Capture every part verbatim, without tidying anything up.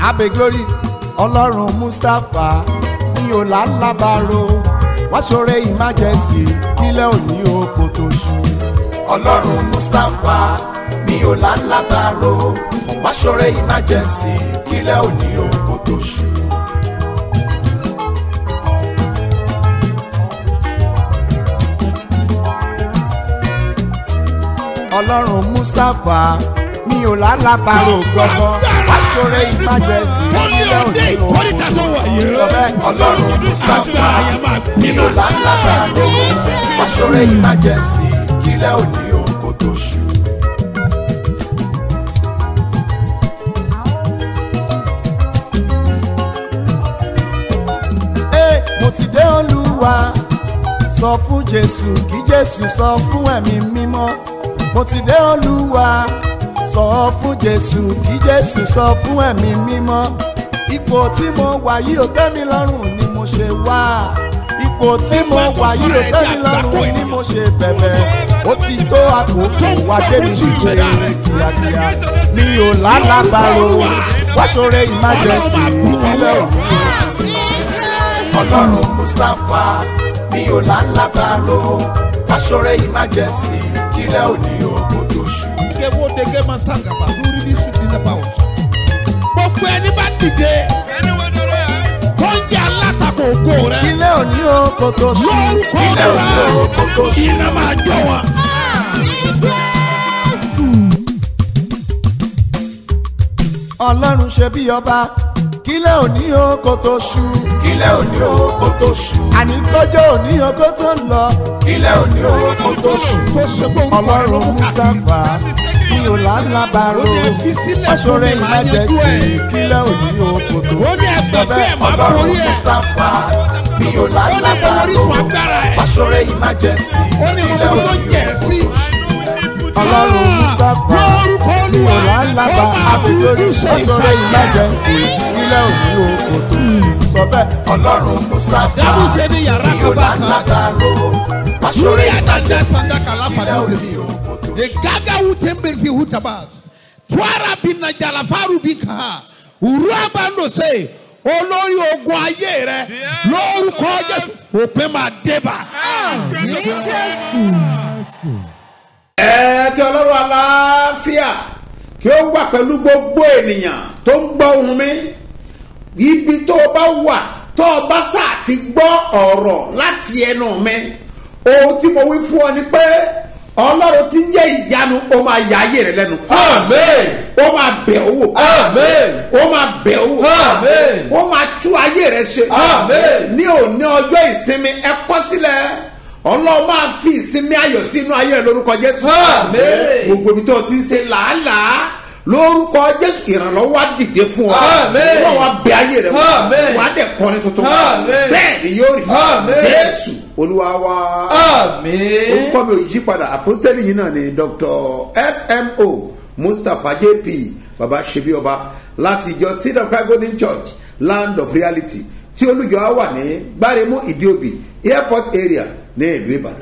abe glory ọlọ́run mustapha mi ò lálábàárò wá ṣoore emergency kílẹ̀ òní oko tó ṣú. ọlọ́run mustapha mi ò lálábàárò wá ṣoore emergency kílẹ̀ òní oko tó ṣú. ọlọ́run mustapha mi ò lálábàárò gbọ́gbọ́ wá ṣoore emergency kílẹ̀ òní oko tó ṣú. sọ bẹ́ẹ̀ ọlọ́run mustapha mi ò lálábàárò wá ṣoore emergency kílẹ̀ òní oko tó ṣú. mo ti dé olúwa sọ fún jésù kí jésù sọ fún ẹ̀mí mímọ́. mo ti dé olúwa sọ fún jésù kí jésù sọ fún ẹ̀mí mímọ́. ipò tí mo wà yìí ò tẹ́ mi lọ́rùn ni mo ṣe wá. ipò tí mo wà yìí ò tẹ́ mi lọ́rùn ni mo ṣe bẹ̀bẹ̀. ó ti tó àkókò wá débi ṣíṣe kíákíá. mi ò lálábàárò wá ṣoore emergency ìpínlẹ̀ òní. ọlọ́run mustapha mi ò lálábàárò wá ṣoore emergency kílẹ̀ òní oko tó ṣú. wo dege ma sangaba lórí ní sùn nílẹ̀ bá wọ̀. gbogbo ẹni bá dìde tó ń jẹ́ alátakò ògo rẹ̀. kílẹ̀ òní oko tó ṣú. kílẹ̀ òní oko tó ṣú. iná máa jọ wọn. ọlọ́run ṣe bí ọba kílẹ̀ òní oko tó ṣú. kílẹ̀ òní oko tó ṣú. àní kọjọ́ òní oko tó ń lọ. kílẹ̀ òní oko tó ṣú. ọlọ́run mustapha mi ò lálábàárò wá ṣoore emergency kílẹ̀ òní oko tó ṣú. ọlọ́run mustapha mi ò lálábàárò wá ṣoore emergency kílẹ̀ òní oko tó ṣú. ọlọ́run mustapha mi ò lálábà àbílórí wá ṣoore emergency kílẹ̀ òní oko tó ṣú. sọ bẹ́ẹ̀ ọlọ́run mustapha mi ò lálábàárò wá ṣoore emergency kílẹ̀ òní oko tó ṣú. Gaga utembe fi hutabas. Twara bina jalafaru bika. Uraba no se. Olórí ogun ayé rẹ̀ lórúkọ Jésù òpin máa débà. Ẹ kí Ọlọ́run àlàáfíà kí ó wà pẹ̀lú gbogbo ènìyàn tó ń gbọ́ ohùn mi. Ibi tó o bá wà tó o bá sà ti gbọ́ ọ̀rọ̀ láti ẹnu mi. Ohun tí mo wí fún ọ ni pé Ọlọ́run tí ń jẹ́ ìyanu ó máa yà ayé rẹ lẹ́nu. Amen. Ó máa bẹ̀ ọ́ wò. Amen. Ó máa bẹ̀ ọ́ wò. Amen. Ó máa tú ayé rẹ ṣe. Amen. Ní òní ọjọ́ ìsinmi ẹ kọ sílẹ̀. Ọlọ́run máa fi ìsinmi ayọ̀ sínú ayé rẹ lórúkọ Jésù. Amen. Gbogbo ibi tó o ti ń ṣe làálàá lórúkọ Jésù ìrànlọ́wọ́ á dìde fún ọ. Amen. Wọ́n wá bẹ̀ ayé rẹ wò. Amen. Wọ́n á dẹ̀ kọrin tuntun. Amen. Bẹ́ẹ̀ ni yóò rí. Amen. Jésù Olúwa wa. Àmín. Orúkọ mi ò yí padà àpọ́sítélì yìí náà ni Doctor S M O Mustapha J P Baba Ṣebí Ọba láti ìjọ Seed of Christ Golden Church Land of Reality tí olùjọ á wà ní Gbáremú Ìdíòbí Airport area ní ìlú Ìbàdàn.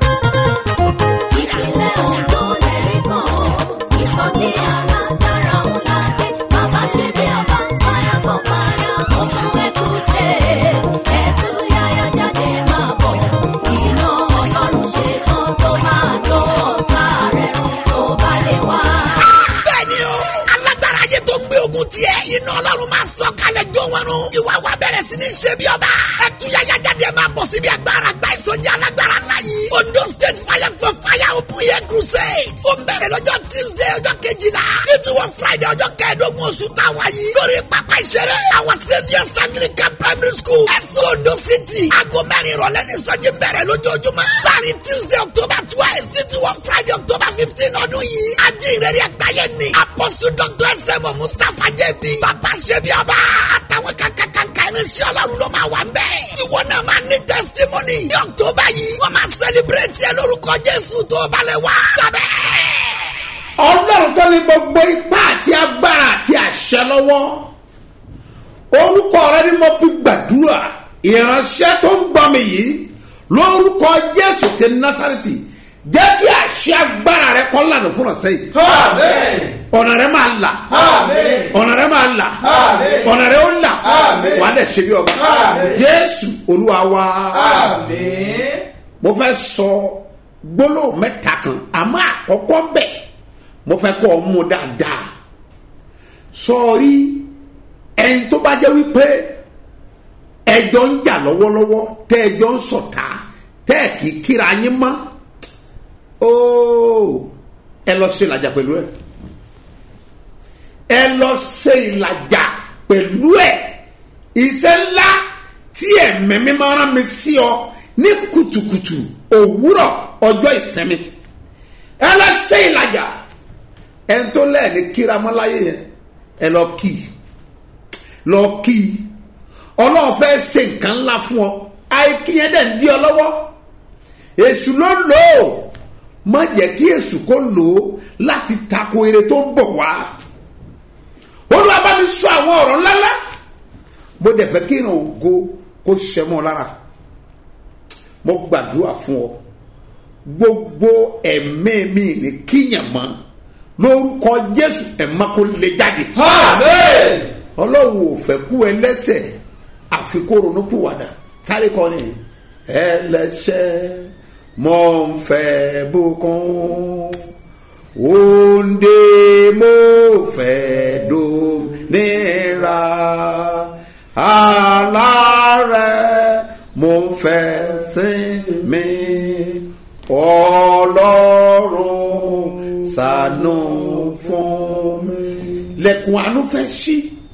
Ìpínlẹ̀ Ondo lẹ́rìí kan ìsọjí alágbára ńlá dé Baba Ṣebí Ọba fire for fire oṣù Èkúté ẹ̀tú yáyá jáde máa bọ̀ iná Ọlọ́run ṣe tán tó máa jó ọ̀tá rẹ̀ run tó bá lè wá. Bẹ́ẹ̀ni o, alágbára ayé tó gbé ogun tiẹ̀ iná Ọlọ́run máa sọ kalẹ̀ jó wọn run. Ìwà wa bẹ̀rẹ̀ sí ní ṣe bí ọba. Ẹ̀tú yáyá jáde máa bọ̀ síbi agbára gba ìsọjí alágbára ńlá yìí. Ondo State fire for fire open air crusade. Ó ń bẹ̀rẹ̀ lọ́jọ́ Tuesday ọjọ́ kejìlá. Títí wọ Friday ọjọ́ kẹẹ̀ẹ́dógún oṣù táwa yìí. Lórí pápá ìṣeré àwọn Saviour's Anglican Primary School. Ẹ̀sùn Ondo City. Aago mẹ́rin ìrọ̀lẹ́ ní ìsọjí bẹ̀rẹ̀ lójoojúmọ́. Láàrin Tuesday October twelve títí wọ Friday October fifteen ọdún yìí. Ajínrere àgbáyé ni. Apostle Doctor S M O Mustapha J P Baba Ṣebí Ọba. Àtàwọn kankankanka irinṣẹ́ Ọlọ́run ló máa wà ń bẹ̀. Ìwọ náà máa ní testimony. Ní October yìí, wọ́n máa celebrate ẹ lórúkọ Jésù tó balẹ̀ wá. Sábẹ́. Ọlọ́run tó ní gbogbo ipá àti agbára àti àṣẹ lọ́wọ́. Orúkọ rẹ ni mo fi gbàdúrà. Ìránṣẹ́ tó ń gbọ́ mi yìí lórúkọ Jésù ti Násárẹ́tì. Jẹ́ kí àṣẹ agbára rẹ kó lànà fún ọ̀sẹ̀ yìí. Amen. ọ̀nà rẹ máa là ọ̀nà rẹ máa là ọ̀nà rẹ ó là wà á dẹ̀ ṣe bí ọba Jésù Olúwa wa. mo fẹ́ sọ gbólóhùn mẹ́ta kan àmọ́ àkọ́kọ́ bẹ̀ mo fẹ́ kọ́ ọ mú dáadáa sọ̀rí ẹni tó bá jẹ́ wípé ẹjọ́ ń jà lọ́wọ́lọ́wọ́ tẹ́ ẹjọ́ ń sọ̀tá tẹ́ ẹ̀ kì í kíra yín mọ́ ooo ẹ lọ ṣe ìlàjà pẹ̀lú ẹ ẹ lọ ṣe ìlàjà pẹ̀lú ẹ iṣẹ́ ńlá tí ẹ̀mẹ́mí máa rán mi sí ọ ní kùtùkùtù òwúrọ̀ ọjọ́ ìsinmi ẹ lọ ṣe ìlàjà ẹ ń tó lẹ́ẹ̀ni kíra mọ́ láyé yẹn ẹ lọ kí lọ kí ọlọ́run fẹ́ ṣe nǹkan ńlá fún ọ àìkí yẹn dẹ̀ ń dí ọ lọ́wọ́ èṣù ló lò ó má jẹ́ kí èṣù kó lò ó láti tako ire tó ń bọ̀ wá Olúwa bá mi sọ àwọn ọ̀rọ̀ ńláńlá mo dẹ̀ fẹ́ kí ìrìn ògo kó ṣẹ mọ́ ọ lára mo gbàdúrà fún ọ gbogbo ẹ̀mí mi ní kíyàn mọ́ lórúkọ Jésù ẹ̀má kó lè jáde. Àmín. Ọlọ́run ò fẹ́ kú ẹlẹ́ṣẹ̀ àfi kó ronú pìwàdà sáré kọ́ ni ẹlẹ́ṣẹ̀ mo ń fẹ́ bùkún òǹdè mo fẹ́ dòmìnira alárẹ̀ mo ń fẹ́ sinmi Ọlọ́run ṣàánú fún mi. Lẹ̀kùn àánú fẹ́ ṣí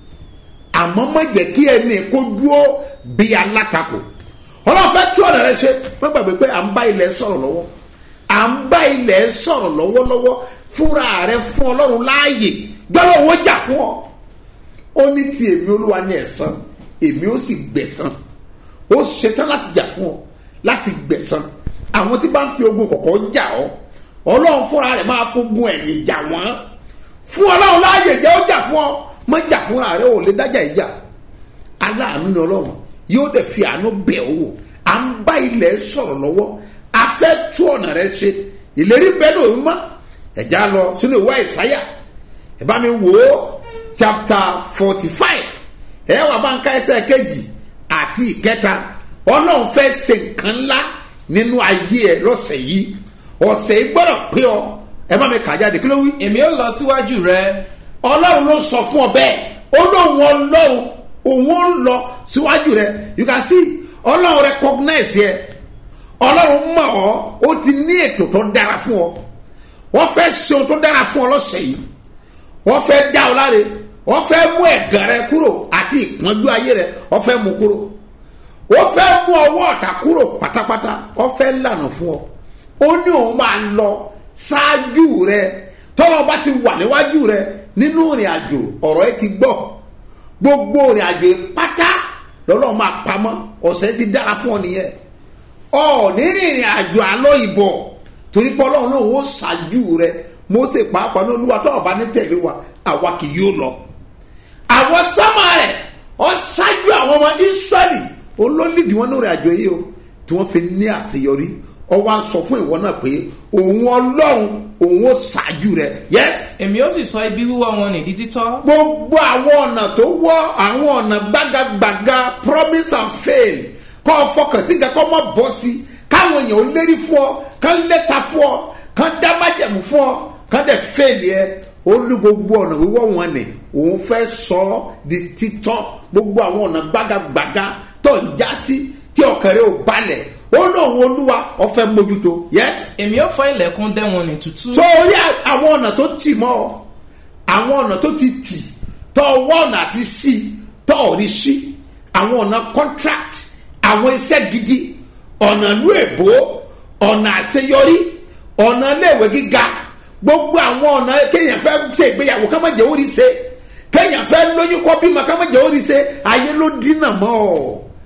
àmọ́ má jẹ́ kí ẹni kó dúró bí alátakò Ọlọ́run fẹ́ tú ọ̀nà rẹ ṣe má gbàgbé pé à ń bá ilẹ̀ sọ̀rọ̀ lọ́wọ́ à ń bá ilẹ̀ sọ̀rọ̀ lọ́wọ́lọ́wọ́ fúnra rẹ fún Ọlọ́run láàyè gbọ́dọ̀ wọ́n jà fún ọ ó ní ti èmi Olúwa ní ẹ̀san èmi ó sì gbẹ̀san ó ṣetán láti jà fún ọ láti gbẹ̀san àwọn tí bá ń fi ogun kọ̀kọ́ jà ọ́ Ọlọ́run fúnra rẹ̀ máa fogun ẹ̀yìn jà wọ́n fún Ọlọ́run láàyè jẹ́ ó jà fún ọ má jà fúnra rẹ̀ ò lè dájà ìjà aláàánú ni Ọlọ́run yóò dẹ̀ fi àánú bẹ̀ ọ́ wò à ń bá ilẹ̀ sọ̀rọ̀ lọ́wọ́ a fẹ́ tú ọ̀nà rẹ̀ ṣe ìlérí bẹ́ẹ̀ ló ń mọ́ ẹ̀já lọ sínú ìwé Àìsáyà ẹ̀ bá mi wò ó chapter forty five ẹ̀ wà bá ń ká ẹsẹ̀ kejì àti ìkẹta Ọlọ́run fẹ́ ṣe nǹkan ńlá nínú ayé ẹ lọ́sẹ̀ yìí ọ̀sẹ̀ yìí gbọ́dọ̀ pé ọ ẹ bá mi kà jáde kí ló wí. èmi ó lọ síwájú rẹ. Ọlọ́run ló sọ fún ọ bẹ́ẹ̀ ó lóun Ọlọ́run òun ó lọ síwájú rẹ you can see Ọlọ́run recognize yẹ Ọlọ́run mọ̀ ọ́ ó ti ní ètò tó dára fún ọ wọ́n fẹ́ ṣe ohun tó dára fún ọ lọ́sẹ̀ yìí wọ́n fẹ́ dá ọ láre wọ́n fẹ́ mú ẹ̀gàn rẹ kúrò àti ìpọ́njú ayé rẹ wọ́n fẹ́ mú kúrò wọ́n fẹ́ mú ọwọ́ ọ̀tá kúrò pátápátá wọ́n fẹ́ lànà fún ọ ó ní òun máa lọ ṣáájú rẹ tọ́lọ́ bá ti wà níwájú rẹ nínú ìrìn àjò ọ̀rọ̀ ẹ ti gbọ́ gbogbo ìrìn àjò pátá lọ́lọ́run máa pamọ́ ọ̀sẹ̀ ti dára fún ọ nìyẹn ọ ní ìrìn àjò àlọ́ ìbọ̀ torí pé Ọlọ́run náà ó ṣáájú rẹ Mósè pàápàá ní Olúwa tó ọba ní tẹ̀lé wa àwa kì yóò lọ àwọn sọ́mà rẹ̀ ọ ṣáájú àwọn ọmọ Ísírẹ́lì olólìdí wọn ní ìrìn àjò yìí o tí wọ́n fi ní àṣeyọrí ọ wá sọ fún ìwọ náà pé òun Ọlọ́run òun ó ṣáájú rẹ yes. èmi ó sì sọ ibi wíwọ́ wọn nìdí títọ́. gbogbo àwọn ọ̀nà tó wọ́ àwọn ọ̀nà gbágagbàga promise and fail kọ́ ọ fọkàn sí nǹkan kọ́ mọ́ bọ́ sí káwọn èèyàn ó lérí fún ọ kán lẹ́ta fún ọ kán dá májẹ̀mú fún ọ kán dẹ̀ fail yẹ ó ní gbogbo ọ̀nà wíwọ́ wọn ni òun fẹ́ sọ ọ́ di títọ́ gbogbo àwọn ọ̀nà gbágagbàga tó ń já sí tí ọkàn rẹ ò balẹ̀ ó lóun Olúwa ó fẹ́ mójútó yes. èmi ó fọ́ ilẹ̀kùn dẹ́wọ̀n ní tútú. tó orí àwọn ọ̀nà tó tì mọ́ ọ àwọn ọ̀nà tó ti tì tó ọwọ́ ọ̀nà àti sí tó ọ̀rí sí àwọn ọ̀nà contract àwọn iṣẹ́ gidi ọ̀nà ìlú èbó ọ̀nà àṣeyọrí ọ̀nà iléèwé gíga gbogbo àwọn ọ̀nà kéèyàn fẹ́ ṣe ìgbéyàwó ká má jẹ́ orí ṣe kéèyàn fẹ́ lóyún kọ́ bímọ ká má jẹ́ orí ṣe ayé ló dínà mọ́ ọ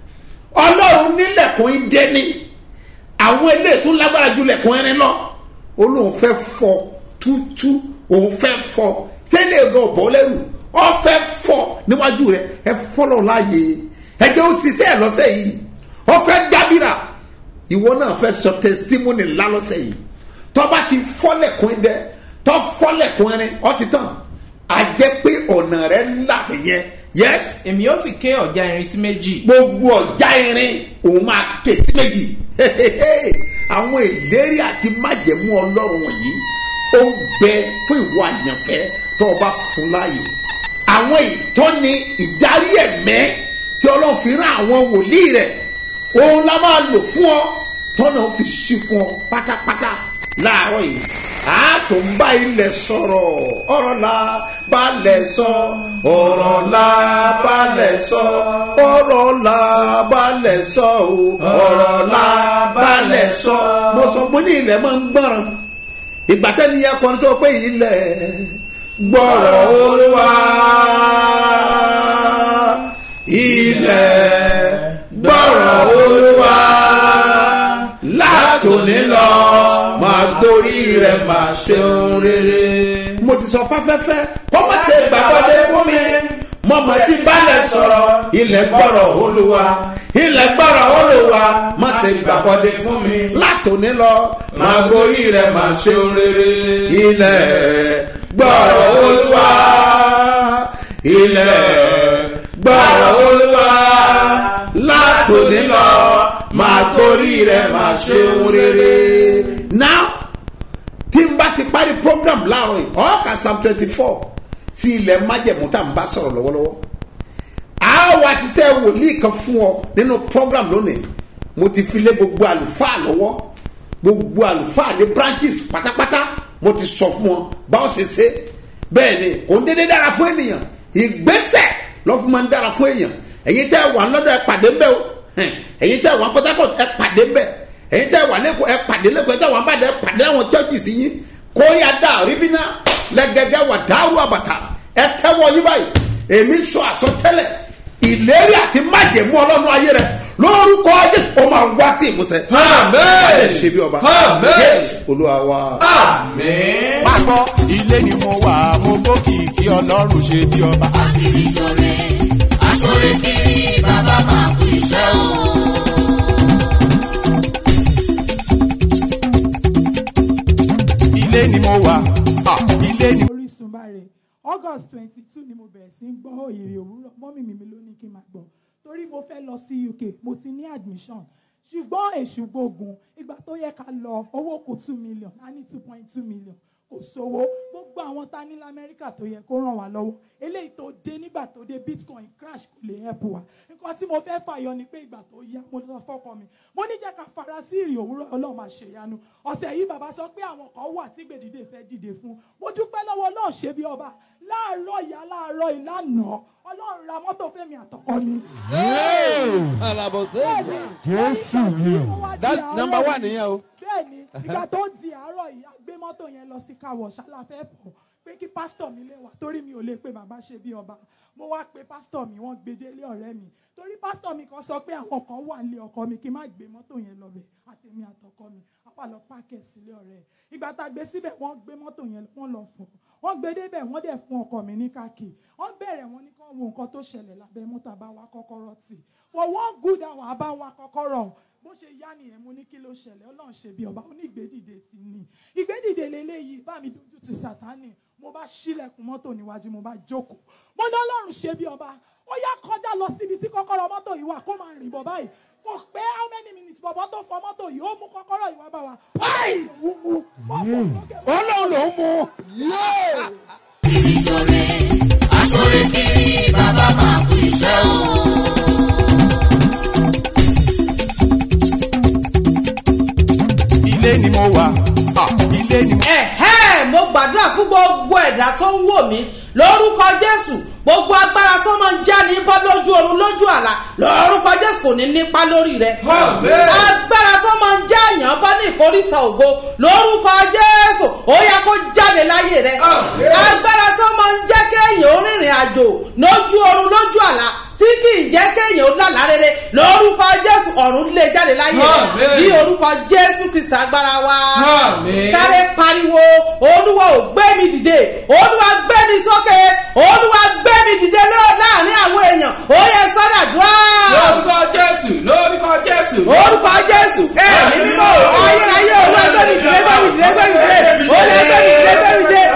Ọlọ́run nílẹ̀kùn ìdẹ́ni àwọn ilé tó lágbára ju lẹ̀kùn ẹrin lọ Olóhùn fẹ́ fọ́ tútú òun fẹ́ fọ́ tẹ́lẹ̀ gan ọ̀bọ̀ lẹ́rù ọ fẹ́ fọ́ níwájú rẹ ẹ fọ́lọ́ láàyè ẹjẹ́ ó ṣiṣẹ́ ẹ̀ lọ́sẹ̀ yìí ọ fẹ́ dábìrà ìwọ náà fẹ́ sọ testimony ńlá lọ́sẹ̀ yìí tọ́ba ti fọ́ lẹ̀kùn ìdẹ́ tó fọ́lẹ̀kùn irin ó ti tán a jẹ́ pé ọ̀nà rẹ̀ ńlá nìyẹn yes. èmi yóò sì ké ọ̀já irin sí méjì. gbogbo ọ̀já irin òun máa ké sí méjì àwọn ìlérí àti májẹ̀mú ọlọ́run wọ̀nyí ó ń bẹ fún ìwọ àyànfẹ́ tó o bá fún láàyè àwọn ìtọ́ni ìdarí ẹ̀mẹ́ tí ọlọ́run fi rán àwọn wòlíì rẹ̀ òun la máa lò fún ọ tọ́nà fi ṣí fún ọ pátápátá láàárọ̀ yìí a tó ń bá ilẹ̀ sọ̀rọ̀ ọ̀rọ̀ la balẹ̀ sọ ọ̀rọ̀ la balẹ̀ sọ ọ̀rọ̀ la balẹ̀ sọ ọ̀rọ̀ la balẹ̀ sọ mo sọ mo ní ilẹ̀ máa ń gbọ́ràn ìgbà tẹ́ni yẹ kọ́ni tó pé ilẹ̀ gbọ́rọ̀ Olúwa ilẹ̀ gbọ́rọ̀ Olúwa látòní lọ máa gorí rẹ̀ máa ṣe ohun rere. mo ti sọ fáfẹ́fẹ́ kó má ṣe gbàgbọ́dé fún mi mọ̀mọ́ tí balẹ̀ sọ̀rọ̀ ilẹ̀ gbọ́rọ̀ Olúwa ilẹ̀ gbọ́rọ̀ Olúwa má ṣe gbàgbọ́dé fún mi látòní lọ máa gorí rẹ̀ máa ṣe ohun rere. ilẹ̀ gbọ́rọ̀ Olúwa ilẹ̀ gbọ́rọ̀ Olúwa látòní lọ máa gorí rẹ̀ máa ṣe ohun rere. now tí n bá ti parí program láàárọ̀ yìí ọ̀ọ́kà psalm twenty four sí ilẹ̀ májẹ̀mú tá n bá sọ̀rọ̀ lọ́wọ́lọ́wọ́ a wá ṣiṣẹ́ wòlíì kan fún ọ nínú program lónìí mo ti fi lé gbogbo àlùfáà lọ́wọ́ gbogbo àlùfáà ní branches pátápátá mo ti sọ fún ọ báwo ṣe ṣe bẹ́ẹ̀ ni kò ń dédé dára fún ènìyàn ìgbésẹ̀ lọ́fún máa ń dára fún èèyàn ẹ̀yin tẹ́ wà lọ́dọ̀ ẹ pàdé bẹ́ẹ̀ o ẹ̀yin tẹ́ wà Port Harcourt ẹ pàdé bẹ́ẹ̀ ẹ̀yin tẹ́ wà lẹ́kọ̀ọ́ ẹ pàdé lẹ́kọ̀ọ́ ẹ tẹ́ wà Ìbàdàn ẹ pàdé àwọn churches yín kóyà dá ribina lẹ́gẹ̀gẹ̀ wà dáhù àbàtà ẹ tẹ́wọ́ yín báyìí èmi sọ àsọtẹ́lẹ̀ ìlérí àti májẹ̀mú ọlọ́run ayé rẹ lórúkọ Jésù ó máa wá sí ìmúṣẹ. àmín. ẹ ṣe bí ọba. àmín. Jésù Olúwa wa. àmín. má gbọ́ ilé ni mo wà mo gbókìkí ọlọ́run ṣe bí ọba. akiri sore asore kiri bàbá máa kú iṣẹ́ o. ilé ni mo wà ilé ni. Orísun báre August twenty two ni mo bẹ̀rẹ̀ sí ń gbọ́ ìrì òwúrọ̀ mọ́mì mi ló ní kí n máa gbọ́ torí mo fẹ́ lọ sí U K mo ti ní admission ṣùgbọ́n èṣù gbógun ìgbà tó yẹ ká lọ owó kù two million a ní two point two million kò sówó gbogbo àwọn ta ní lamẹ́ríkà tó yẹ kó ràn wá lọ́wọ́ eléyìí tó dé nígbà tó dé bitcoin crash kò lè help wa nǹkan tí mo fẹ́ fàyọ ni pé ìgbà tó yá mo lọ fọ́kàn mi mo ní jẹ́ ká fara sí ìrì òwúrọ̀ ọlọ́run máa ṣèyanu ọ̀sẹ̀ yìí bàbá sọ pé àwọn kan wà tí gbèdìde fẹ́ dìde fún mo dúpẹ́ lọ́wọ́ náà ṣe bí ọba láàárọ̀ ìyá láàárọ̀ ìlànà ọlọ́run ra mọ́tò fẹ́mi àtọkọ mi. Jésù that's number one nìyẹn o. bẹ́ẹ̀ni ìgbà tó ń di àárọ̀ yìí a gbé mọ́tò yẹn lọ sí káwọ̀ ṣáláfẹ́ fọ̀ pé kí pásítọ̀ mi lè wà torí mi ò lè pe bàbá ṣe bí ọba mo wá pe pásítọ̀ mi wọ́n gbé délé ọ̀rẹ́ mi torí pásítọ̀ mi kan sọ pé àwọn kan wà nílé ọkọ mi kí n má gbé mọ́tò yẹn lọ bẹ̀ àtẹ̀mí àtọkọ mi apá lọ páàkì sílé ọ̀rẹ́ ìgbà tá a gbé síbẹ̀ wọ́n gbé mọ́tò yẹn wọ́n lọ fọ̀ wọ́n gbé débẹ̀ wọ́n dẹ̀ fún ọkọ mi ní káàkiri wọ́n bẹ̀rẹ̀ wọn ní kán wo nǹkan tó ṣẹlẹ̀ lábẹ́ mọ́tò àbá wa kọ́kọ́rọ́ tì for one good hour àbá wa kọ́kọ́rọ́ bó ṣe yá nìyẹn mo ní kí ló ṣẹlẹ̀ ọlọ́run ṣe bí ọba ó ní ìgbédìde ti ní ìgbédìde lélẹ́yìí bá mi dojú ti sàtánì mo bá ṣílẹ̀kùn mọ́tò níwájú mo bá jókòó mo ní ọlọ́run ṣe bí ọba ó yá kọjá lọ síbi tí kọ́kọ́rọ́ mọ́tò yìí wà kó máa rìn bọ̀ báyìí kò pé how many minutes bọ̀bọ̀ tó fọ mọ́tò yìí ó mú kọ́kọ́rọ́ yìí wá bá wa ọlọ́run ló mú. kiri sore asore kiri bàbá máa kú iṣẹ́ o. ilé ni mo wà ilé ni mo. ẹ̀hẹ́ mo gbàdúrà fún gbogbo ẹ̀dá tó ń wò mí lórúkọ Jésù gbogbo agbára tó máa ń já ní bọ́ lójú oorun lójú àlá lórúkọ Jésù kò ní nípa lórí rẹ̀. agbára tó máa ń já èèyàn bọ́ ní ìkórìtà ògo lórúkọ Jésù ó yẹ kó jáde láyé rẹ̀. agbára tó máa ń jẹ́ kéèyàn ó rìnrìn àjò lójú oorun lójú àlá tí kì í jẹ́ kéèyàn ó lálàá rere lórúkọ Jésù ọ̀run lè jáde láyé rẹ̀ ní orúkọ Jésù Kristi agbára wa. sáré pariwo Olúwa ò gbé mi dìde Olúwa gbé mi sókè Olúwa gbé mi dìde láàrin àwọn èèyàn ó yẹ sọ́dà dùá. lórúkọ Jésù lórúkọ Jésù. orúkọ Jésù ẹ̀mí mímọ́ ayérayé Olúwa gbé mi dìde gbé mi dìde gbé mi dìde ó lè gbé mi dìde gbé mi dìde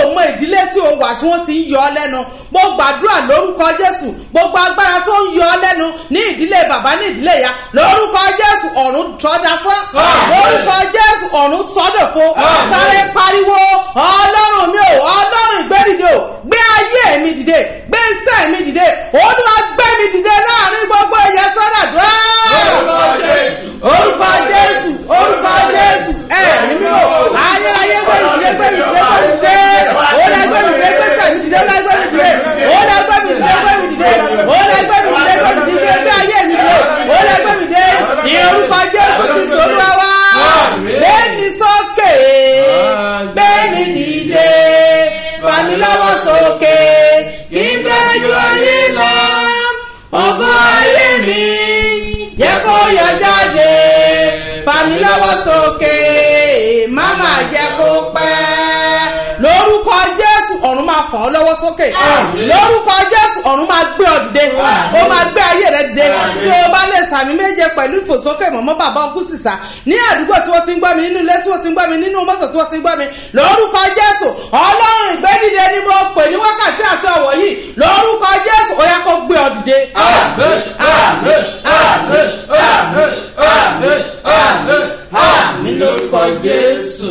mọ ìdílé tí o wà tí wọ́n ti ń yọ ọ́ lẹ́nu mo gbàdúrà lórúkọ jésù gbogbo agbára tó ń yọ ọ́ lẹ́nu ní ìdílé bàbá ní ìdílé ìyá lórúkọ jésù ọ̀run tọ́da fún lórúkọ jésù ọ̀run sọ́dọ̀ fún sáré pariwo ọlọ́run mi ò ọlọ́run ìgbẹ́dìde ò gbé ayé mi dìde gbé iṣẹ́ mi dìde olúwa gbé mi dìde láàrin gbogbo ẹ̀yẹ sọ́dọ̀ dùn. orúkọ jésù orúkọ jésù ẹ̀mí mímọ́ ayérayé gbẹ̀mí dìde gbẹ̀mí dìde gbẹ̀mí dìde ó lẹ́ gbẹ̀mí dìde gbẹ̀sẹ̀ mi dìde ó lẹ́ gbẹ̀mí dìde ó lẹ́ gbẹ̀mí dìde gbẹ̀mí dìde ó lẹ́ gbẹ̀mí dìde gbẹ̀mí dìde gbé ayé mi dìde ó lẹ́ gbẹ̀mí dìde ní orúkọ jésù kristu olúwa wá gbé mi sókè gbé mi dìde fà mí lọ́wọ́ sókè kí n gbẹ́jú ayé lọ ọgọ́ ayé mi jẹ́ kó yọ jáde fà mí lọ́wọ́ sókè má má jẹ́ kó pẹ́ lórúkọ jésù ọ̀run máa fà ọ́ lọ́wọ́ sókè lórúkọ jésù ọ̀run máa gbé ọ dìde ó máa gbé ayé rẹ dìde tí o bá lè sàmì méje pẹ̀lú ìfòsókè mọ̀mọ́ bàbá ọkú sísà ní àdúgbò tí wọ́n ti ń gbọ́ mi nínú ilé tí wọ́n ti ń gbọ́ mi nínú mọ́tò tí wọ́n ti ń gbọ́ mi lórúkọ jésù ọlọ́run ìgbédìde ni mo pè ní wákàtí àti ọ̀wọ̀ yìí lórúkọ jésù ó yá kó gbé ọ dìde. àmín àmín àmín àmín àmín àmín àmín lórúkọ jésù.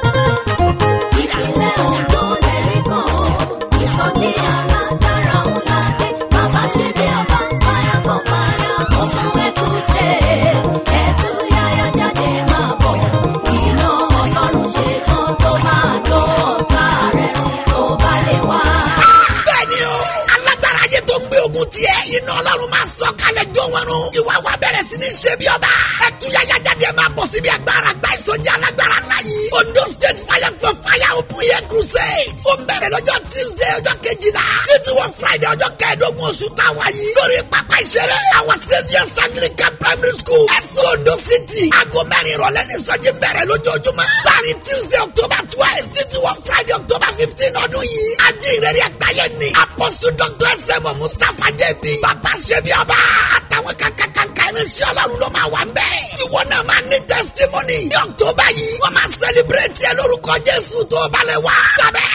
ìpínlẹ̀ Ondo lẹ́rìí kan ìsọjí alágbára ńlá dé bàbá ṣe bí ọba fire for fire open way crusade ẹ̀tú yáyá jáde máa bọ̀ iná ọlọ́run ṣe tán tó máa jó ọ̀tá rẹ̀ run tó bá lè wá. bẹ́ẹ̀ni o alágbára ayé tó ń gbé ogun tiẹ̀ iná ọlọ́run máa sọ kalẹ̀ jó wọn run ìwà wa bẹ̀rẹ̀ sí ní ṣe bí ọba ẹ̀tú yáyá jáde máa bọ̀ síbi agbára àgbà ìsọjí alágbára ńlá yìí Ondo state fire for fire open year crusade ó ń bẹ̀rẹ̀ lọ́jọ́ tuesday ọjọ́ kejìlá títí wọ friday ọjọ́ kẹẹ̀ẹ́dógún oṣù táwa yìí lórí pápá ìṣeré àwọn saviours anglican primary school ẹ̀sùn Ondo city aago mẹ́rin ìrọ̀lẹ́ ní ìsọjí bẹ̀rẹ̀ lójoojúmọ́ láàrin tuesday october twelve títí wọ friday october fifteen ọdún yìí ajé ìrẹ́rì àgbáyé ni apostle doctor sm mustapha jẹ́bi bàbá ṣẹ́bi ọba àtàwọn kankankanka irinṣẹ́ ọlọ́run ló máa wà ń bẹ̀ ìwọ náà máa ní testimony ní october yìí wọ́n máa celebrate ẹ lórúkọ jésù tó balẹ̀ wá lábẹ́.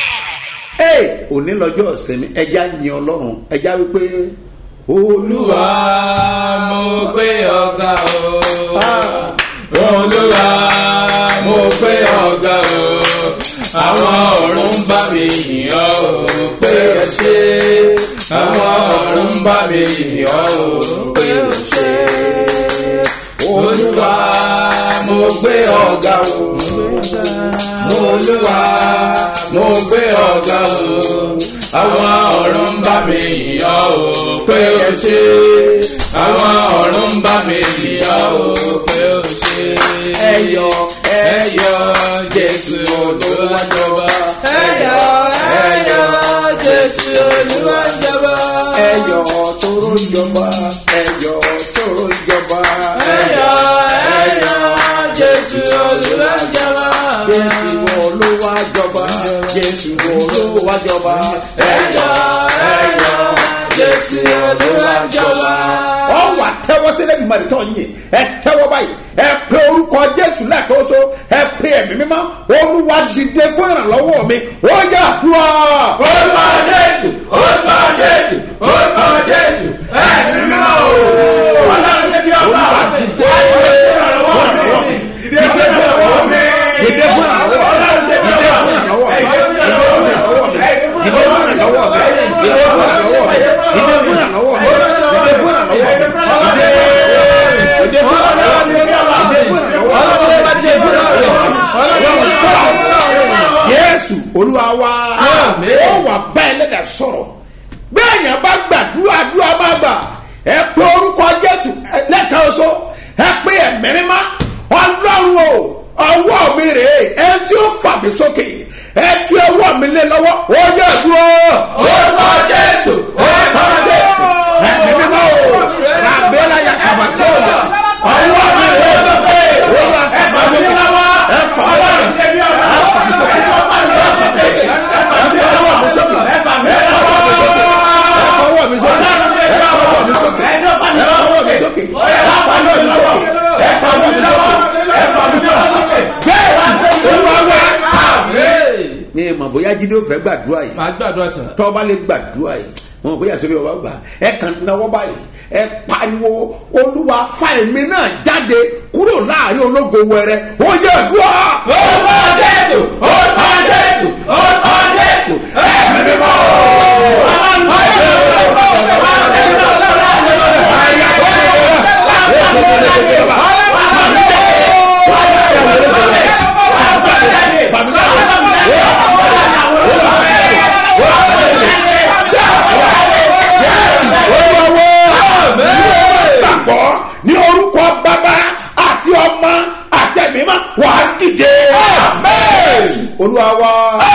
ee òní lọ́jọ́ ìsinmi ẹja yin ọlọ́run ẹja wípé olúwa mo gbé ọ̀gá o olúwa mo gbé ọ̀gá o àwọn ọ̀run ń bá mi yìn ọ́ o pé ẹ ṣé àwọn ọ̀run ń bá mi yìn ọ́ o pé ẹ ṣé olúwa mo gbé ọ̀gá o olúwa mo gbé ọ̀gá o àwọn ọ̀run ń bá mi yìn ọ́ o pé o ṣé àwọn ọ̀run ń bá mi yìn ọ́ o pé o ṣé ẹyọ ẹyọ jésù olúwa jọba ẹyọ ẹyọ jésù olúwa jọba ẹyọ tóró jọba ẹyọ tóró jọba ẹyọ ẹyọ jésù olúwa jọba jésù olúwa jọba jésù olúwa jọba ẹyọ ẹyọ jésù olúwa jọba. ọ wà tẹ́wọ́ sílẹ̀ bí màdìtọ yìí ẹ tẹ́wọ́ báyìí ẹ pé orúkọ jésù lẹ́ẹ̀kọ́sọ ẹ pé ẹ̀mí mímọ́ olúwa dìde fún ìrànlọ́wọ́ mi ó yà dùn ọ́. orúkọ jésù orúkọ jésù orúkọ jésù ẹ̀mí mímọ́ o. ọlọ́run ṣe bí ọba dìde fún ìrànlọ́wọ́ mi dìde fún ìrànlọ́wọ́ mi dìde fún ìrànlọ́wọ́ ọlọ́run ṣe bí ọba dìde fún ìrànlọ́wọ́ dìde fún ìrànlọ́wọ́ dìde fún ìrànlọ́wọ́ dìde fún ìrànlọ́wọ́ dìde fún ìrànlọ́wọ́ dìde fún ìrànlọ́wọ́ jésù olúwa wa ó wà bá ẹlẹ́dàá sọ̀rọ̀ bẹ́ẹ̀ yẹn bá gbàdúrà dúrà má gbà ẹ pé orúkọ jésù lẹ́ka oṣù ẹ pé ẹ̀mí mímọ́ ọlọ́run o ọwọ́ mi rèé ẹ tí ó fà mí sókè ẹ fi ọwọ́ mi lé lọ́wọ́ ó yẹ dúró. orúkọ jésù orúkọ jésù ẹ̀mí mímọ́ o àbẹ́lá ya kàbà tó yà ọwọ́ mi rèé sókè ó wà fà mí sókè ẹ fà mí sókè ẹ fà mí sókè ẹ fà mí sókè ẹ fi ọwọ́ mi sókè ẹ fà mí sókè ẹ fọwọ́ mi sókè ẹ fọwọ́ mi sókè ẹ fọwọ́ mi sókè ẹ fọwọ́ mi sókè ẹ fọwọ́ mi sókè ẹ fọwọ́ mi sókè ẹ fọwọ́ mi sókè bẹ́ẹ̀ sì olúwa wá. ní ìmọ̀ bóyá bóyá jíde ó fẹ́ gbàdúrà yìí. màá gbàdúrà sà. tọ́ bá lè gbàdúrà yìí wọn bóyá sọ bí ọba gbà ẹ kàn náwó báyìí ẹ pariwo olúwa fa èmi náà jáde kúrò láàrin ológo wẹrẹ ó yẹ dùá. orúkọ jésù orúkọ jésù orúkọ jésù ẹ̀mí mímọ́. ní orúkọ bàbá àti ọmọ àti ẹ̀mí mọ́ wà á dìde. olúwa wa.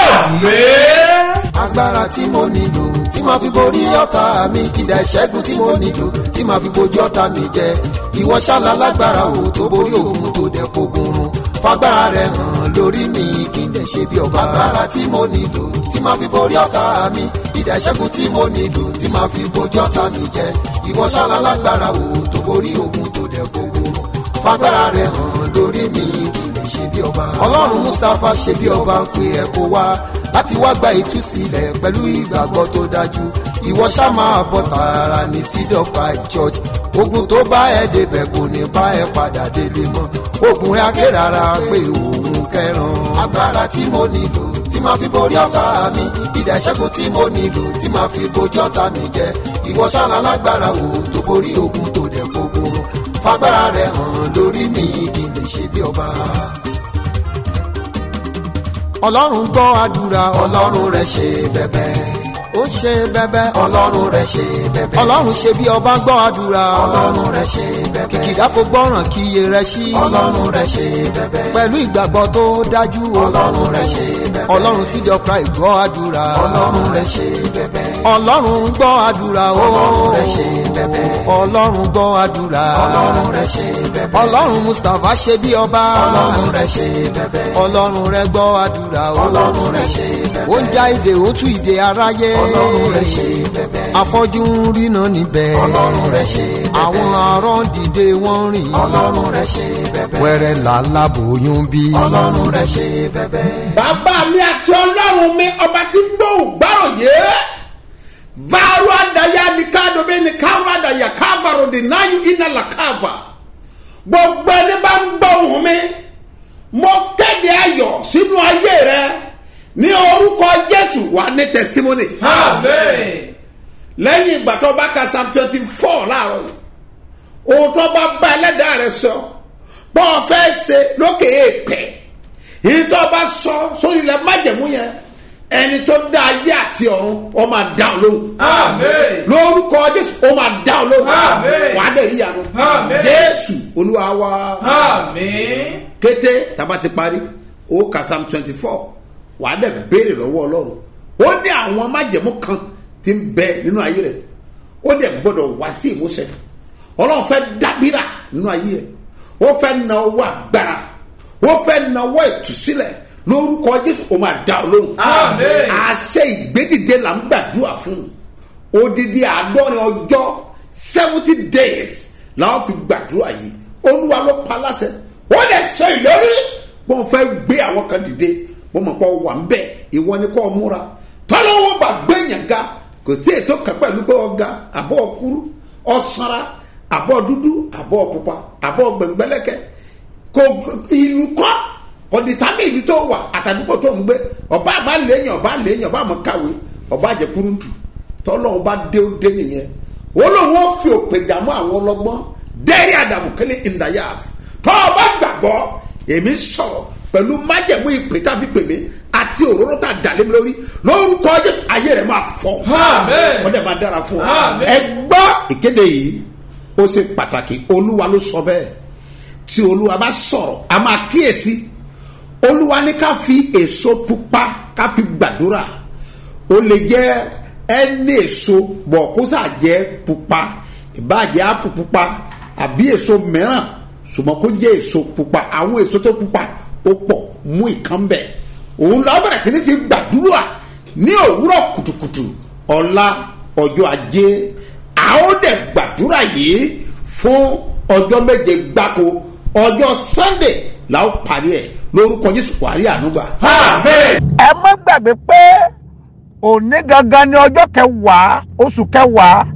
agbára tí mo nílò tí màá fi borí ọ̀tá mi kìdá ìṣẹ́gun tí mo nílò tí màá fi bojú ọ̀tá mi jẹ ìwọ ṣáàlà lágbára o tó borí òun tó dẹ̀ fogun run fagbára rẹ̀ hàn lórí mi kí n dẹ̀ ṣe bí ọba. agbára tí mo nílò tí màá fi borí ọ̀tá mi kìdá ìṣẹ́gun tí mo nílò tí màá fi bojú ọ̀tá mi jẹ ìwọ ṣáàlà lágbára o tó borí òun tó dẹ̀ fogun run fagbára rẹ̀ hàn lórí mi kí n dẹ̀ ṣe bí ọba. ọlọ́run mustapha ṣe bí ọba ń pe ẹ̀ kó wá láti wá gba ìtúsílẹ̀ pẹ̀lú ìgbàgbọ́ tó dájú ìwọ ṣá máa bọ̀ tààrà ní seed of five church ogun tó bá ẹ débẹ̀ kò ní bá ẹ padà délé mọ́ ogun rẹ̀ akérara pé òun kẹran. agbára tí mo nílò tí máa fi borí ọ̀tá mi ìdá ìṣẹ́gun tí mo nílò tí máa fi bojú ọ̀tá mi jẹ ìwọ ṣáná lágbára wo tó borí ogun tó dẹ̀ gbógun fagbára rẹ̀ hàn lórí mi kí n lè ṣe bí ọba. ọlọ́run gbọ́ àdúrà ọlọ́run rẹ̀ ṣe bẹ̀bẹ̀ ó ṣe bẹ̀bẹ̀ ọlọ́run rẹ̀ ṣe bẹ̀bẹ̀ ọlọ́run ṣe bí ọba gbọ́ àdúrà ọlọ́run rẹ̀ ṣe bẹ̀bẹ̀ kìkìdá kò gbọ́ràn kí iye rẹ̀ sí ọlọ́run rẹ̀ ṣe bẹ̀bẹ̀ pẹ̀lú ìgbàgbọ́ tó dájú ọlọ́run rẹ̀ ṣe bẹ̀bẹ̀ ọlọ́run seed of Christ gbọ́ àdúrà ọlọ́run rẹ̀ ṣe bẹ̀bẹ̀ ọlọ́run gbọ́ àdúrà ọlọ́run rẹ̀ ṣe bẹ̀bẹ̀ ọlọ́run gbọ́ àdúrà ọlọ́run rẹ̀ ṣe bẹ̀bẹ̀ ọlọ́run Mustapha ṣe bí ọba ọlọ́run rẹ̀ ṣe bẹ̀bẹ̀ ọlọ́run rẹ̀ gbọ́ àdúrà ọlọ́run rẹ̀ ṣe bẹ̀bẹ̀ ó ń já ìdè ó tú ìdè aráyé ọlọ́run rẹ̀ ṣe bẹ̀bẹ̀ afọ́jú ń ríná níbẹ̀ ọlọ́run rẹ̀ ṣe bẹ̀bẹ̀ àwọn arọ́ dìde wọ́n rìn ọlọ́run rẹ̀ ṣe bẹ̀bẹ̀ wẹ́rẹ́ làlábòóyún bí ọlọ́run rẹ̀ ṣe bẹ̀bẹ̀. bàbá mi àti ọlọ́run mi ọba tí ń gbóhùn gbáròyé varu adaya ni káàdó bẹ́ẹ̀ ni káàró adaya káàvàrò di náyù iná la káàvà gbogbo ẹni bá ń gbóhùn mi mo kéde ayọ̀ sínú ayé rẹ ní orúkọ jésù wà ní testimony. Amen. lẹ́yìn ìgbà tó bá ka psalm twenty four láàárọ̀ yìí ohun tó bá bá ẹlẹ́dàá rẹ sọ bọ́ ọ fẹ́ ṣe lókè èèpẹ̀ yìí tó bá sọ sórí ilẹ̀ májẹ̀mú yẹn ẹni tó dá ayé àti ọ̀run ó máa dá ọ lóhùn. Amen. lórúkọ jésù ó máa dá ọ lóhùn. Amen. wàá dẹ̀ rí ìyanu. Amen. jésù olúwa wa. Amen. kété tábà ti parí ó ka psalm twenty four wà á dẹ̀ béèrè lọ́wọ́ ọlọ́run ó ní àwọn májẹ̀mú kan tí ń bẹ nínú ayé rẹ̀ ó dẹ̀ gbọ́dọ̀ wá sí ìmúṣẹ ọlọ́run fẹ́ dábìrà nínú ayé rẹ̀ ó fẹ́ na owó agbára ó fẹ́ na owó ìtúsílẹ̀ lórúkọ jésù ó máa dá ọ lóhùn. Àmín. àṣẹ ìgbédìde là ń gbàdúrà fún odidi àádọ́rin ọjọ́ seventy days làwọn fi gbàdúrà yìí olúwa ló pa láṣẹ ó lè sọ ìlérí bọ́n fẹ́ gbé àwọn kan dìde wọ́n mọ̀ pé wà ń bẹ̀ ìwọ ni kò múra tọ́lọ́wọ́ bá gbẹ̀yàn ga kò sí ètò kan pẹ̀lú pé ọ̀gá àbọ̀ ọkùnrin ọ̀sára àbọ̀ dúdú àbọ̀ pupa àbọ̀ gbẹ̀ngbẹ̀lẹ́kẹ̀ kò ìlú kọ́ kò dìtámì ìlú tó wà àtàdúgbò tó ń gbé ọba àbá lẹ́yìn ọba lẹ́yìn ọba àmọ́ kàwé ọba àjẹkúrúndù tọ́lọ́wọ́ bá dé ó dé nìyẹn olóhùn ó fi òpè dààmú àwọn ọlọ́gbọ́n dẹ́rì àdàmú kẹ́lẹ́ ìdáyà tọ́ ọba gbàgbọ́ èmi sọ̀rọ̀ pẹ̀lú májẹ̀mú ìpè tàbí pèmí àti òróró tá a dà lé mi lórí lórúkọ jésù ayé rẹ̀ máa fọ́. Àmín. wọ́n dẹ̀ máa dára fún ọ. Àmín. ẹ gbọ́ ìkéde yìí ó ṣe pàtàkì olúwa ló sọ bẹ́ẹ̀ tí olúwa bá sọ̀rọ̀ a máa kíyèsí olúwa ní ká fi èso pupa ká fi gbàdúrà ó lè jẹ́ ẹni èso bọ̀ kó sà jẹ́ pupa ìbàjẹ́ àpò pupa àbí èso mìíràn ṣùgbọ́n kó jẹ́ èso pupa àwọn èso tó pupa ó pọ̀ mú ìkan bẹ̀ òun lọ bẹ̀rẹ̀ sí ní fi gbàdúrà ní òwúrọ̀ kùtùkùtù ọ̀la ọjọ́ ajé a ó dẹ̀ gbàdúrà yìí fún ọjọ́ méje gbáko ọjọ́ sunday la ó parí ẹ̀ lórúkọ Jésù wàá rí àánú gbà. ẹ má gbàgbé pé òní gangan ni ọjọ́ kẹwàá oṣù kẹwàá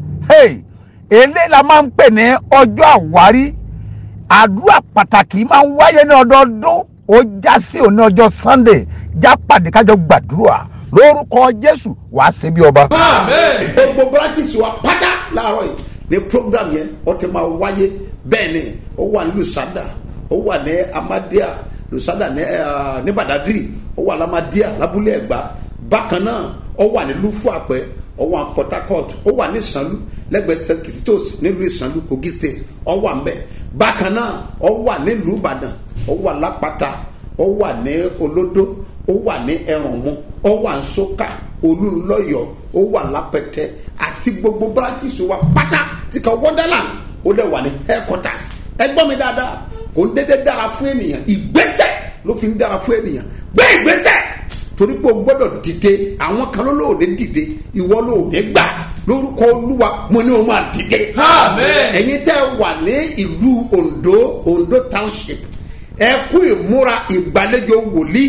eléyìí la máa ń pè ní ọjọ́ àwárí. àdúrà pàtàkì máa ń wáyé ní ọdọọdún ó já sí òní ọjọ́ Sunday já pàdé kájọ gbàdúrà lórúkọ Jésù wàá ṣe bí ọba. gbogbo branches wa pátá láàárọ̀ yìí ní program yẹn ó ti máa wáyé bẹ́ẹ̀ ni ó wà ní Lusada ó wà ní Amadea Lusada ní ní Badagry ó wà l'Amadea lábúlé Ẹ̀gbá bákan náà ó wà ní Lúfúàpẹ́ ó wà ní Port Harcourt ó wà ní Ìsànlú lẹ́gbẹ̀ẹ́ Saint Kisitos nílùú Ìsànlú Kogi State ó wà ń bẹ̀ bákan náà ó wà nílùú Ìbàdàn ó wà l'Ápáta ó wà ní Olódó ó wà ní Ẹ̀rànmú ó wà ní Sókà Olúńlọ́yọ̀ ó wà l'Apẹtẹ àti gbogbo branches wa pátá ti kan Wonderland ó dẹ̀ wà ní headquarters ẹ gbọ́ mi dáadáa kò ń dédé dára fún ènìyàn ìgbésẹ̀ ló fi ń dára fún ènìyàn gbé ìgbésẹ̀ torí pé o gbọ́dọ̀ dìde àwọn kan ló lóòní dìde ìwọ lóòní gbà lórúkọ Olúwa mo ní o máa dìde. Àmín. ẹ̀yin tẹ́ wà ní ìlú Ondo Ondo Township ẹ kú ìmúra ìgbàlejò wòlíì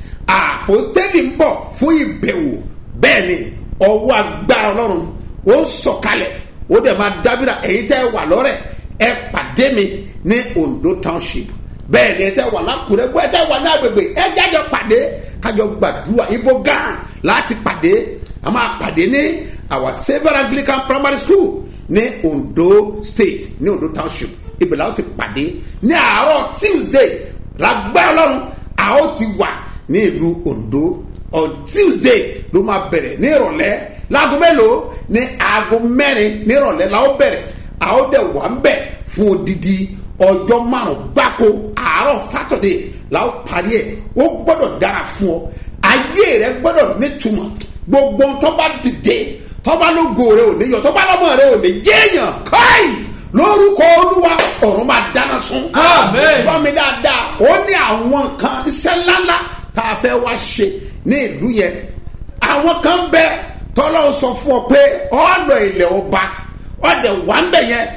àpòstélì ń bọ̀ fún ìbẹ̀wò bẹ́ẹ̀ ni ọwọ́ agbára Ọlọ́run ó sọ̀kalẹ̀ ó dẹ̀ máa dábìrà ẹ̀yin tẹ́ wà lọ́rẹ̀ ẹ pàdé mi ní Ondo Township bẹ́ẹ̀ ni ẹ tẹ́ wà lákùrẹ́ gbọ́ ẹ tẹ́ wà ní agbègbè ẹ jájọ pàdé kájọ gbàdúrà ibo gan láti pàdé a máa pàdé ní our Saviour Anglican Primary School ní Ondo State ní Ondo Township ibẹ̀ la ó ti pàdé ní àárọ̀ Tuesday lágbára Ọlọ́run a ó ti wà ní ìlú Ondo on Tuesday ló máa bẹ̀rẹ̀ ní ìrọ̀lẹ́ láago mélòó ní aago mẹ́rin ní ìrọ̀lẹ́ la ó bẹ̀rẹ̀ a ó dẹ̀ wà ń bẹ̀ fún odidi ọjọ́ márùn-ún gbáko àárọ̀ Saturday la ó parí ẹ̀ ó gbọ́dọ̀ dára fún ọ ayé rẹ gbọ́dọ̀ nítumọ̀ gbogbo tó bá dìde tó bá lógo rẹ ò ní yọ tó bá lọ́mọ rẹ ò ní jẹ́yàn káì lórúkọ Olúwa ọ̀run máa dáná sun. Àmín. gbọ́ mi dáadáa ó ní àwọn kan iṣẹ́ ńláńlá tá a fẹ́ wá ṣe ní ìlú yẹn àwọn kan bẹ tọ́lọ́ sọ fún ọ pé ọ̀nà ilẹ̀ ọba ọ̀dẹ̀ wà ń bẹ̀ yẹn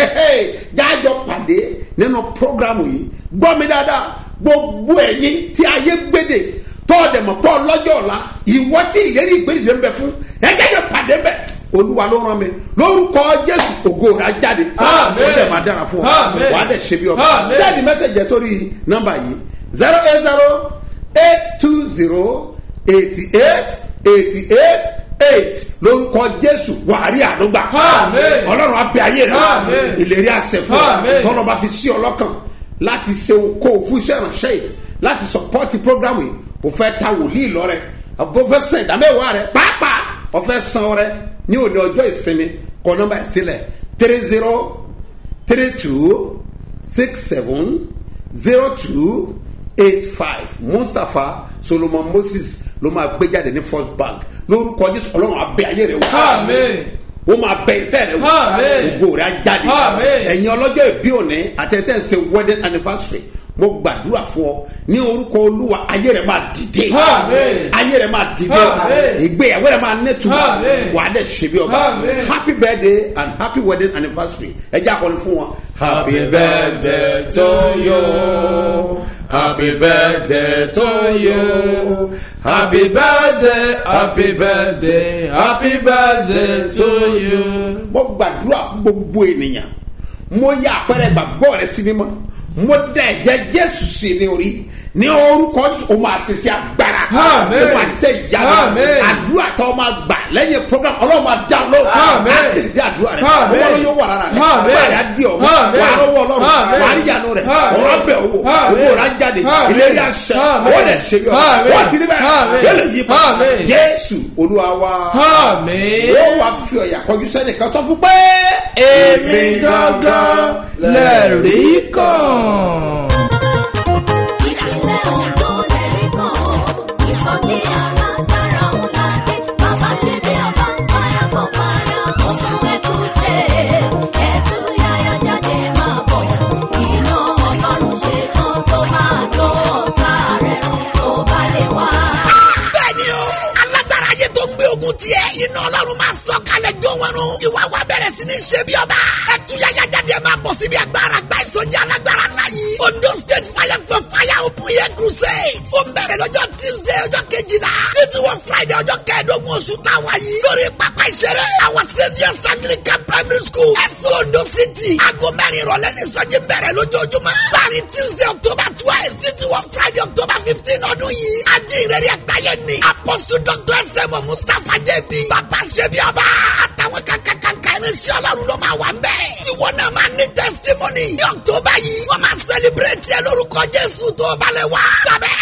jájọ pàdé nínú programu yìí gbọ́ mi dáadáa gbogbo ẹ̀yin tí ayé gbédè tọ́ọ̀dẹ̀ mọ̀ pọ̀ lọ́jọ́ ọ̀la ìwọ tí ìlérí ìgbédìde ń bẹ fún ẹ jájọ pàdé bẹ̀ Olúwa ló rán mi lórúkọ Jésù ògo rẹ̀ á jáde ó dẹ̀ máa dára fún ọ wà á dẹ̀ ṣe bí ọba sẹ́ẹ̀dì mẹ́sẹ̀jì sórí nọ́mbà yìí zero eight zero eight two zero eighty eight eighty eight eight lórúkọ Jésù wàhálì àdúgbà Ọlọ́run abẹ ayé rẹ ìlérí àṣẹ fún ọ tọ́lọ́ bá fi sí ọlọ́kàn láti ṣe okó fún iṣẹ́ ìránṣẹ́ yìí láti sọpọ́tì prógrámù yìí kò fẹ́ ta wòlíì lọ́rẹ àbò fẹ́ san ìdámẹ́wàá rẹ pàápàá ó fẹ́ san rẹ ní òní ọjọ́ ìsinmi kọ nọ́mbà ìsílẹ̀ three zero three two six seven zero two eight five Mustapha Solomon Moses ló máa gbé jáde ní First Bank lórúkọ Jésù Ọlọ́run abẹ ayé rẹ wò. Àmín. ó máa bẹ iṣẹ́ rẹ wò. Àmín. ògo rẹ á jáde. Àmín. ẹ̀yin ọlọ́jọ́ ìbí òní àtẹ̀tẹ̀ ṣe wedding anniversary mo gbàdúrà fún ọ ní orúkọ Olúwa ayé rẹ máa dìde. Àmín. ayé rẹ máa dìde. Àmín. ìgbéyàwó rẹ máa nẹ́tùmọ̀. Àmín. wà á dẹ̀ ṣe bí ọba. Àmín. happy birthday and happy wedding anniversary ẹ jẹ́ àkọlé fún wọn. happy birthday to you. Happy birthday to you. Happy birthday, happy birthday, happy birthday to you. Mo gbàdúrà fún gbogbo ènìyàn. Mo yà àpẹẹrẹ ìgbàgbọ́ rẹ sí mímọ́. Mo dá ẹ̀jẹ̀ Jésù sí ní orí. Ní orúkọ o máa ṣe sí agbára. Àmín. O máa ṣe ìyanu. Àmín. Àdúrà tó máa gbà lẹ́yìn program Ọlọ́run máa dá ọ lọ́wọ́. Àmín. Á sì dé àdúrà rẹ. Àmín. Ọlọ́run yóò wà lára rẹ. Àmín. Wà á di ọ̀wọ́. Àmín. Wà á rọwọ́ Ọlọ́run. Àmín. Wà á rí ìyanu rẹ. Ọ̀rọ̀ abẹ́ owó. Owó rẹ á jáde. Ìlérí àṣẹ. Ó lè ṣe bí ọ̀rọ̀. Wọ́n ti rí bẹ́ẹ̀. Yóò lè yí pa. Jésù Olúwa wa. Àmín. Ó wá fi ọ̀yà kọjú sẹ́nìkan sọ fún pé. Èmi gangan lẹ̀rí kan. iná Ọlọ́run máa sọ kalẹ̀ jó wọn rún. ìwà wa bẹ̀rẹ̀ sí ní ṣe bí ọba. ẹtúyàyà jáde máa bọ̀ síbi agbára gba ìsọjí alágbára ńlá yìí. Ondo State crusade fire for fire open air crusade. ó ń bẹ̀rẹ̀ lọ́jọ́ tuesday ọjọ́ kejìlá títí wọ friday ọjọ́ kẹẹ̀ẹ́dógún oṣù táwa yìí lórí pápá ìṣeré our saviour's anglican primary school ẹ̀sùn ondo city. aago mẹ́rin ìrọ̀lẹ́ ní ìsọjí bẹ̀rẹ̀ lójoojúmọ́ láàrin tuesday october twelve títí wọ friday october fifteen ọdún yìí. ajínrere àgbáyé ni apostle doctor sm mustapha jb bàbá ṣebí ọba àtàwọn kankankanka irinṣẹ́ ọlọ́run ló máa wà ń bẹ̀. ìwọ náà máa ní testimony ní october yìí wọ́n máa celebrate ẹ lórúkọ jésù tó balẹ̀ wá. tàbẹ́